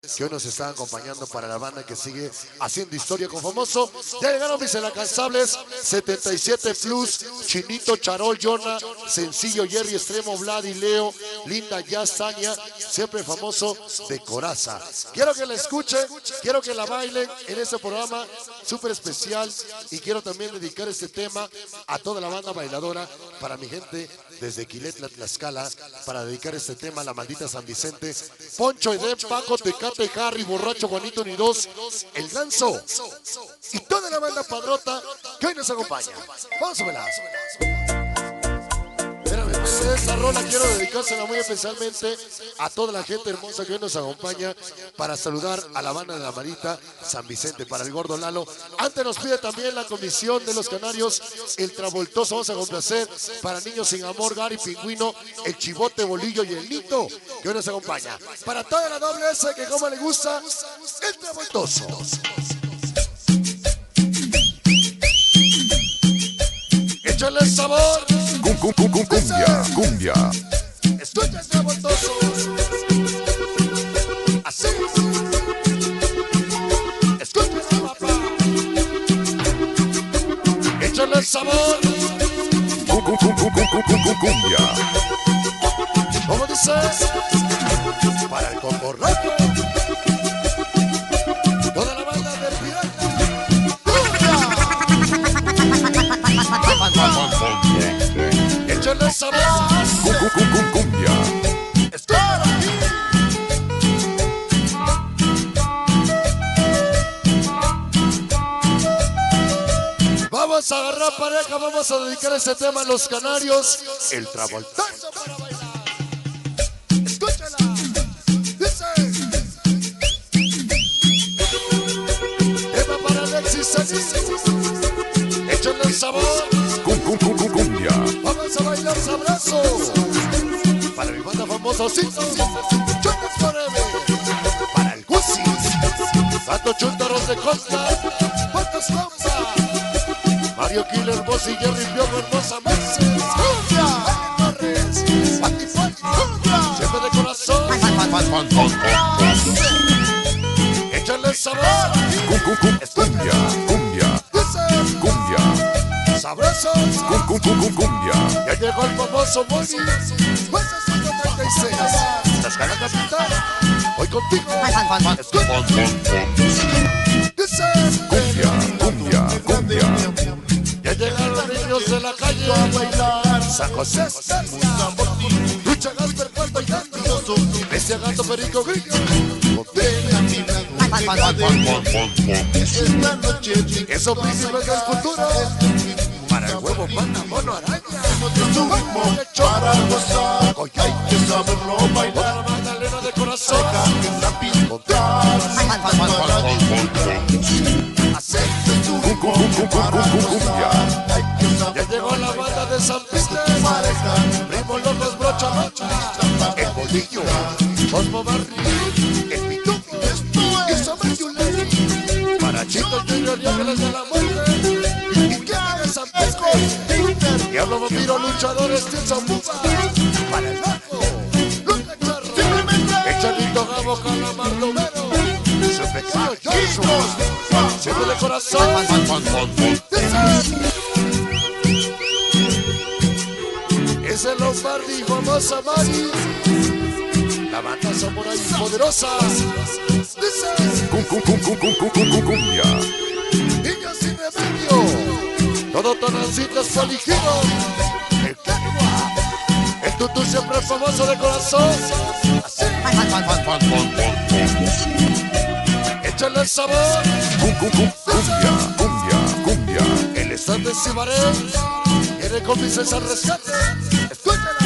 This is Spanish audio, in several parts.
que hoy nos están acompañando para la banda que sigue haciendo historia con Famoso. Ya llegaron mis inalcanzables, 77 Plus, Chinito, Charol, Jonah, Sencillo, Jerry, Extremo, Vlad y Leo, Linda, Jazz, Tania, siempre Famoso de Coraza. Quiero que la escuchen, quiero que la bailen en este programa súper especial y quiero también dedicar este tema a toda la banda bailadora, para mi gente desde Quiletla, Tlaxcala, para dedicar este tema a la maldita San Vicente, Poncho, Edén, Paco, Tecate, Harry, Borracho, Juanito, Unidos, El Ganso y toda la banda padrota que hoy nos acompaña. Vamos a verla. Esta rola quiero dedicársela muy especialmente a toda la gente hermosa que hoy nos acompaña para saludar a la banda de la Marita San Vicente, para el Gordo Lalo. Antes nos pide también la comisión de los Canarios, el Travoltoso, vamos a complacer para Niños Sin Amor, Gary, Pingüino, el Chivote, Bolillo y el Nito que hoy nos acompaña. Para toda la doble S que como le gusta, el Travoltoso. Échale sabor. Cumbia. Escucha el Travoltoso. Así. Escucha, papá. Échale sabor. Cumbia. ¿Cómo dices? Para el Cocorroco. Toda la banda del Pirata. Échale sabor. Cumbia. Escucha. Vamos a agarrar pareja, vamos a dedicar ese tema a los canarios. El Travoltoso para bailar. Escúchala. Dice. Tema para Alexis Sanis. Échale el sabor. Cumbia. Vamos a bailar sabroso. Para mi banda famosa Osito. Chutas Forever. Para el Gucci. Santo Chúntaros de Costa. Patos Compa. Mario Killer, Boss y Jerry Piojo, hermosa Mercedes. Cumbia. Torres. Pati Pati. Cumbia. Siempre de corazón. Échale el sabor. Cumbia. Sabrosos. Cumbia. Ya llegó el famoso Moni. Fuerza 136. Tlaxcala capital. Hoy contigo. Escucha. Dice. Cumbia. Ya llegaron los niños de la calle a bailar. San José, Lucha, Gasper, Cuarto y Tanto. Bestia, Gato, Perico, Grillo. Esta noche Esos príncipes del futuro. Para el huevo, panda, mono, araña. subimos para gozar. Hay que saberlo Para bailar. la Magdalena de corazón. En la pista. Así. Cumbia. Hay que Ya saber llegó la banda de San Piste. Primo Locos, Brocha, Brocha. El Bolillo. Osmo Barri. El Pituco. Y Samuel Yuleni. Para Chito Junior y Ángeles de la Muerte. Y que de San Piste. Diablo Vampiro, Luchadores, Tilson Bufa. Para el Loco. Lucha Charro. El Chanito Gabo, Calamar Romero. Su pequeño Joshua. Siempre de corazón. Es el Lombardi, famosa Mari. La banda samurai poderosa. Dice. Cumbia. Niños sin remedio. Todo tonancitas foligido. El Cagua. El Tutu siempre famoso de corazón. Así. Échale el sabor. Cumbia. El estante Cibaré. Viene con mi César Rescate. Escúchala.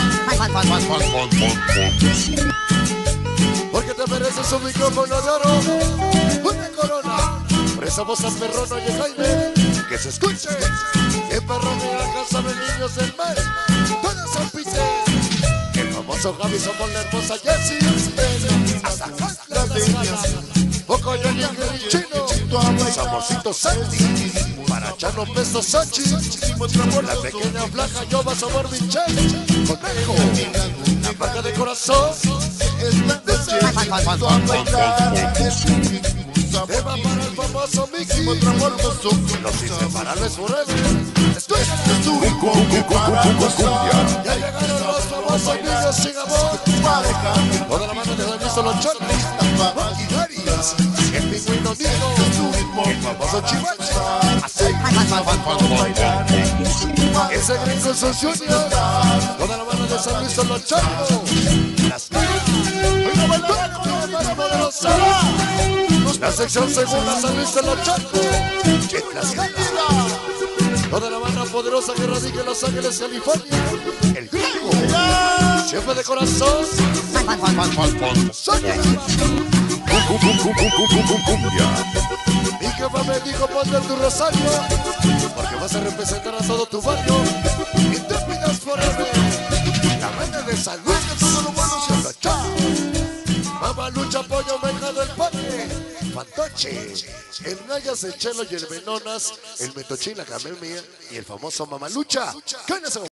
Porque te mereces un micrófono de oro. Una corona. Por esa voz a perrón, oye Jaime. Que se escuche. En perrón y la casa de niños del mar. Todas San Pite. El famoso Javi somos la hermosa Jessie. Hasta Castro de Escala. Poco yo y el chino. Saborcito Santi. Para Chano Pesto Sachi. La pequeña flaca Yoba sabor Michelle. Conejo. La marca de corazón. esta noche a bailar. famoso Mickey. Los inseparables forever. Cumbia. Ya llegaron los famosos niños sin amor. Toda la mano de Don Luis los cholos. Maquinarias. El pingüino Nico. El famoso Chivache. Ese gringo socio. Toda la mano de San Luis los cholos. Las la sección segunda San Luis de los Chacos. Toda la banda poderosa que radica en Los Ángeles, California. El gringo, siempre de corazón. Cumbia. Mi jefa me dijo ponte tu rosario, porque vas a representar a todo tu barrio. Intrépidas forever. La banda de San Luis de todos los buenos y los Chacos. Mamá Lucha, Pollo, Meja del Parque. Fantoche, el Nayas, el Chelo y el Menonas, el Metochín, la Camel Mía y el famoso Mamalucha.